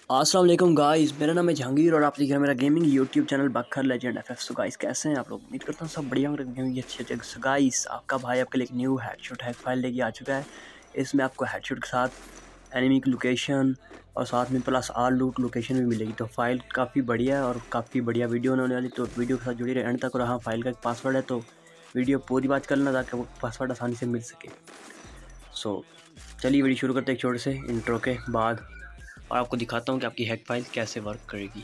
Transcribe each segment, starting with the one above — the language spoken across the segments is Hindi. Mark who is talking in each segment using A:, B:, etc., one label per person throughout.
A: अस्सलाम वालेकुम गाइस, मेरा नाम है जहांगीर और आप देख रहे हैं मेरा gaming YouTube channel Bakhar legend FF. So guys कैसे हैं आप लोग? उम्मीद करता हूँ सब बढ़िया होंगे, अच्छे अच्छे। सो गाइस आपका भाई आपके लिए एक न्यू हेडशॉट हैक फाइल लेके आ चुका है। इसमें आपको हेडशॉट के साथ एनिमी की लोकेशन और साथ में प्लस आल लूट लोकेशन भी मिलेगी। तो फाइल काफ़ी बढ़िया है और काफ़ी बढ़िया वीडियो होने वाली, तो वीडियो के साथ जुड़ी रहे एंड तक। और हाँ, फाइल का एक पासवर्ड है, तो वीडियो पूरी बात कर लेना ताकि वो पासवर्ड आसानी से मिल सके। सो चलिए वीडियो शुरू करते हैं एक छोटे से इंट्रो के बाद, और आपको दिखाता हूँ कि आपकी हैक फाइल कैसे वर्क करेगी।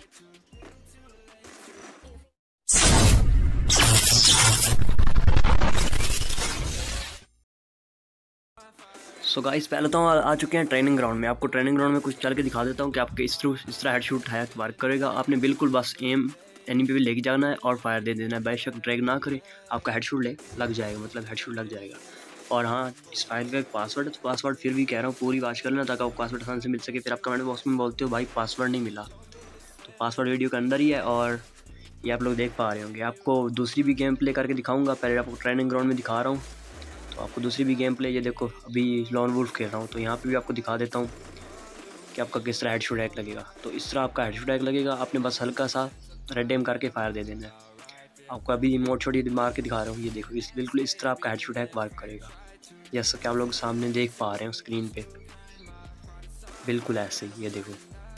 A: सो गाइस पहले तो आ चुके हैं ट्रेनिंग ग्राउंड में। आपको ट्रेनिंग ग्राउंड में कुछ चल के दिखा देता हूँ कि आपके इस तरह हेडशॉट हैक वर्क करेगा। आपने बिल्कुल बस एम एनिमी पे लेके जाना है और फायर दे देना है। बेशक ड्रैग ना करे, आपका हेडशॉट लग जाएगा, मतलब हेडशॉट लग जाएगा। और हाँ, इस फाइल का एक पासवर्ड है, तो पासवर्ड फिर भी कह रहा हूँ पूरी बात कर लेना ताकि आपको पासवर्ड आसान से मिल सके। फिर आप कमेंट बॉक्स में बोलते हो भाई पासवर्ड नहीं मिला, तो पासवर्ड वीडियो के अंदर ही है और ये आप लोग देख पा रहे होंगे। आपको दूसरी भी गेम प्ले करके दिखाऊंगा, पहले आपको ट्रेनिंग ग्राउंड में दिखा रहा हूँ। तो आपको दूसरी भी गेम प्ले, ये देखो अभी लॉन वुल्फ खेल रहा हूँ, तो यहाँ पे भी आपको दिखा देता हूँ कि आपका किस तरह हेडशॉट हैक लगेगा। तो इस तरह आपका हेडशॉट हैक लगेगा। आपने बस हल्का सा रेड एम करके फायर दे देना है। आपको अभी इमोट छोटी मार के दिखा रहा हूँ, ये देखो बिल्कुल इस तरह आपका हेडशॉट हैक वर्क करेगा, जैसा कि आप लोग सामने देख पा रहे हैं स्क्रीन पे। बिल्कुल ऐसे ही, ये देखो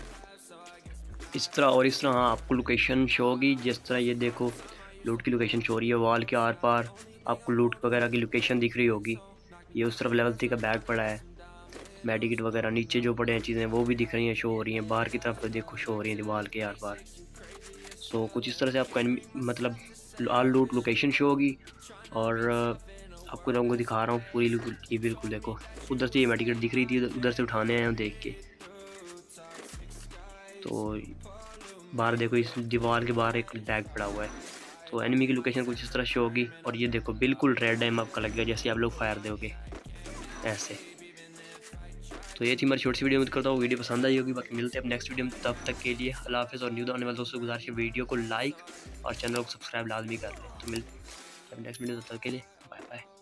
A: इस तरह। और इस तरह हाँ, आपको लोकेशन शो होगी जिस तरह, ये देखो लूट की लोकेशन शो हो रही है। वॉल के आर पार आपको लूट वगैरह की लोकेशन दिख रही होगी। ये उस तरफ लेवल 3 का बैग पड़ा है, मेडिकेट वगैरह नीचे जो पड़े हैं चीज़ें वो भी दिख रही हैं, शो हो रही हैं। बाहर की तरफ तो देखो शो हो रही हैं दीवार के आर पार। सो कुछ इस तरह से आपका मतलब आल लूट लोकेशन शो होगी। और आपको रंगो दिखा रहा हूँ पूरी ये बिल्कुल देखो, उधर से ये मेडिकेट दिख रही थी, उधर से उठाने आए हैं देख के। तो बाहर देखो इस दीवार के बाहर एक बैग पड़ा हुआ है। तो एनिमी की लोकेशन कुछ इस तरह शो होगी। और ये देखो बिल्कुल रेड टाइम आपका लगेगा जैसे आप लोग फायर दोगे ऐसे। तो ये थी हमारी छोटी सी वीडियो। उम्मीद करता हूँ वीडियो पसंद आई होगी। बाकी मिलते हैं अब नेक्स्ट वीडियो में, तब तक के लिए अल्लाह हाफ़िज़। और न्यू आने वाले दोस्तों को गुजारिश है वीडियो को लाइक और चैनल को सब्सक्राइब लाजमी कर लें। तो मिलते हैं नेक्स्ट वीडियो, तब तक के लिए बाय बाय।